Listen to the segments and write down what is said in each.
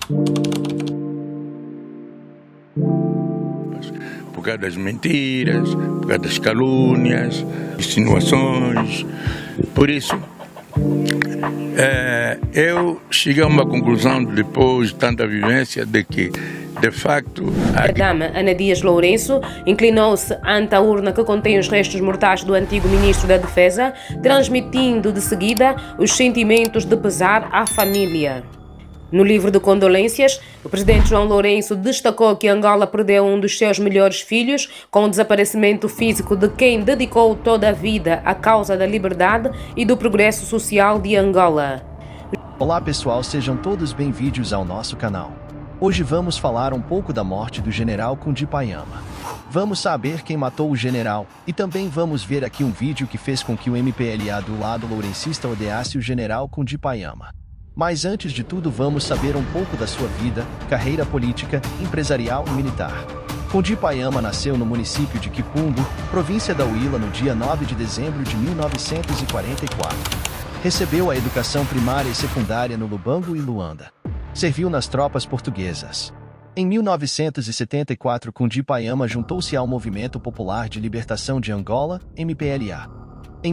Por causa das mentiras, por causa das calúnias, insinuações. Por isso, eu cheguei a uma conclusão, depois de tanta vivência, de que, de facto... A dama Ana Dias Lourenço inclinou-se ante a urna que contém os restos mortais do antigo ministro da Defesa, transmitindo de seguida os sentimentos de pesar à família. No livro de condolências, o presidente João Lourenço destacou que Angola perdeu um dos seus melhores filhos com o desaparecimento físico de quem dedicou toda a vida à causa da liberdade e do progresso social de Angola. Olá pessoal, sejam todos bem-vindos ao nosso canal. Hoje vamos falar um pouco da morte do general Kundi Payama. Vamos saber quem matou o general e também vamos ver aqui um vídeo que fez com que o MPLA do lado lourencista odiasse o general Kundi Payama. Mas antes de tudo vamos saber um pouco da sua vida, carreira política, empresarial e militar. Kundi Payama nasceu no município de Kipungu, província da Huila, no dia 9 de dezembro de 1944. Recebeu a educação primária e secundária no Lubango e Luanda. Serviu nas tropas portuguesas. Em 1974, Kundi Payama juntou-se ao Movimento Popular de Libertação de Angola, MPLA. Em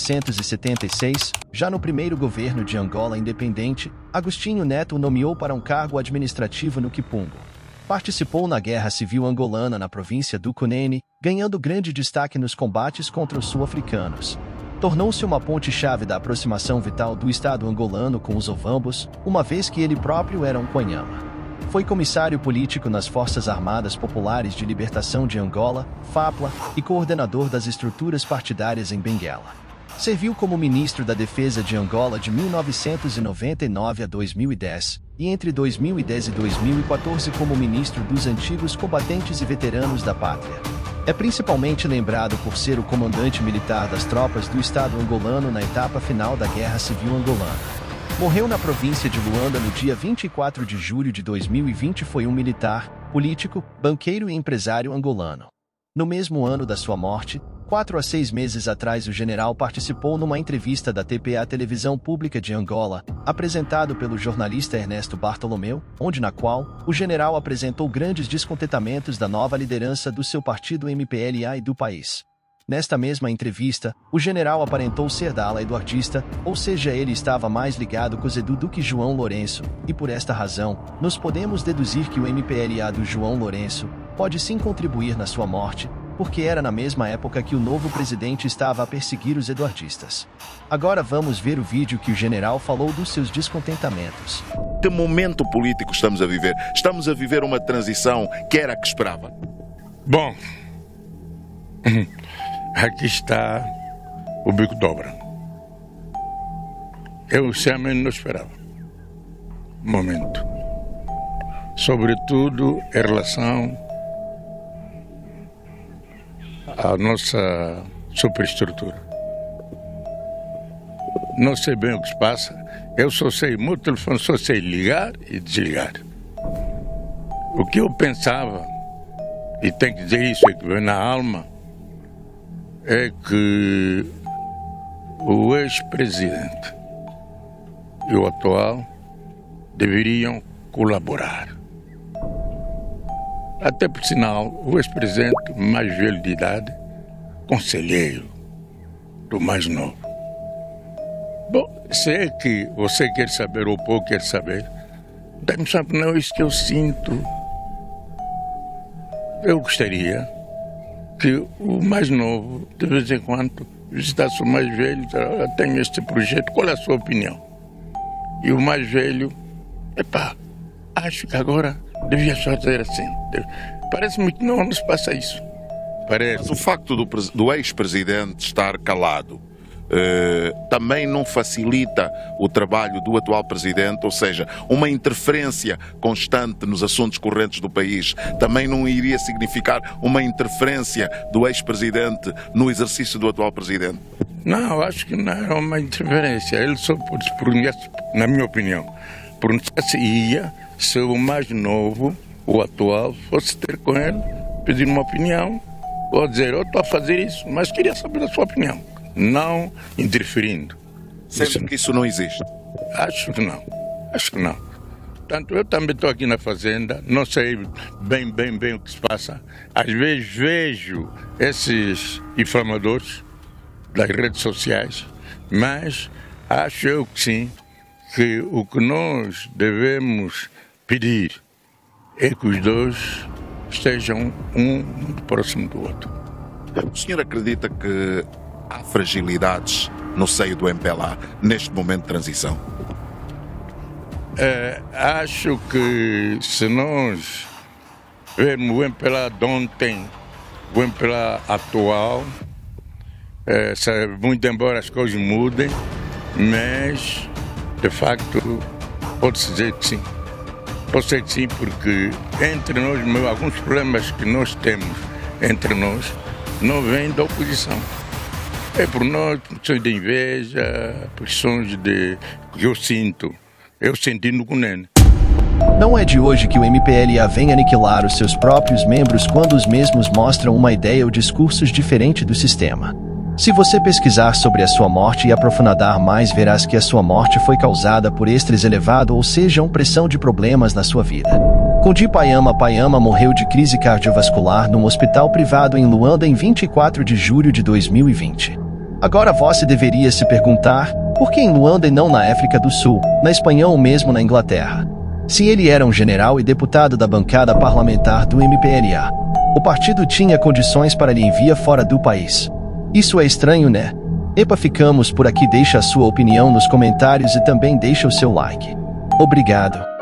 1976, já no primeiro governo de Angola independente, Agostinho Neto o nomeou para um cargo administrativo no Kipungu. Participou na Guerra Civil Angolana na província do Cunene, ganhando grande destaque nos combates contra os sul-africanos. Tornou-se uma ponte-chave da aproximação vital do Estado angolano com os ovambos, uma vez que ele próprio era um Quanhama. Foi comissário político nas Forças Armadas Populares de Libertação de Angola, FAPLA, e coordenador das estruturas partidárias em Benguela. Serviu como ministro da Defesa de Angola de 1999 a 2010, e entre 2010 e 2014 como ministro dos Antigos Combatentes e Veteranos da Pátria. É principalmente lembrado por ser o comandante militar das tropas do Estado angolano na etapa final da Guerra Civil Angolana. Morreu na província de Luanda no dia 24 de julho de 2020. Foi um militar, político, banqueiro e empresário angolano. No mesmo ano da sua morte, 4 a 6 meses atrás, o general participou numa entrevista da TPA Televisão Pública de Angola, apresentado pelo jornalista Ernesto Bartolomeu, na qual o general apresentou grandes descontentamentos da nova liderança do seu partido MPLA e do país. Nesta mesma entrevista, o general aparentou ser da ala eduardista, ou seja, ele estava mais ligado com Zedu do que João Lourenço, e por esta razão, nós podemos deduzir que o MPLA do João Lourenço pode sim contribuir na sua morte, porque era na mesma época que o novo presidente estava a perseguir os eduardistas. Agora vamos ver o vídeo que o general falou dos seus descontentamentos. Que momento político estamos a viver? Estamos a viver uma transição que era a que esperava. Bom, aqui está o bico dobra. Eu sinceramente não esperava. Momento. Sobretudo em relação à nossa superestrutura. Não sei bem o que se passa. Eu só sei, meu telefone só sei ligar e desligar. O que eu pensava, e tenho que dizer isso, é que vem na alma, é que o ex-presidente e o atual deveriam colaborar. Até por sinal, o ex-presidente mais velho de idade, conselheiro do mais novo. Bom, se é que você quer saber ou pouco quer saber, dá-me sabe, não é isso que eu sinto. Eu gostaria que o mais novo, de vez em quando, visitasse o mais velho, eu tenho este projeto, qual é a sua opinião? E o mais velho, acho que agora devia fazer assim. Parece-me que não se passa isso. Parece. Mas o facto do ex-presidente estar calado também não facilita o trabalho do atual presidente, ou seja, uma interferência constante nos assuntos correntes do país também não iria significar uma interferência do ex-presidente no exercício do atual presidente? Não, acho que não é uma interferência. Ele só pode se pronunciar, na minha opinião, pronunciar-se-ia se o mais novo, o atual, fosse ter com ele, pedir uma opinião, ou dizer, eu estou a fazer isso, mas queria saber a sua opinião. Não interferindo. Sendo que isso não existe? Acho que não. Acho que não. Portanto, eu também estou aqui na fazenda, não sei bem o que se passa. Às vezes vejo esses inflamadores das redes sociais, mas acho eu que sim, que o que nós devemos pedir é que os dois estejam um próximo do outro. O senhor acredita que há fragilidades no seio do MPLA neste momento de transição? Acho que se nós vermos o MPLA de ontem, o MPLA atual, muito embora as coisas mudem, mas de facto pode-se dizer que sim. Pode ser que sim, porque entre nós, alguns problemas que nós temos entre nós não vêm da oposição. É por nós, por questões de inveja, por questões que eu sentindo com o Nene. Não é de hoje que o MPLA vem aniquilar os seus próprios membros quando os mesmos mostram uma ideia ou discursos diferentes do sistema. Se você pesquisar sobre a sua morte e aprofundar mais, verás que a sua morte foi causada por estresse elevado, ou seja, pressão de problemas na sua vida. Kundi Payama morreu de crise cardiovascular num hospital privado em Luanda em 24 de julho de 2020. Agora você deveria se perguntar, por que em Luanda e não na África do Sul, na Espanha ou mesmo na Inglaterra? Se ele era um general e deputado da bancada parlamentar do MPLA, o partido tinha condições para lhe enviar fora do país. Isso é estranho, né? Epa, ficamos por aqui. Deixa a sua opinião nos comentários e também deixa o seu like. Obrigado.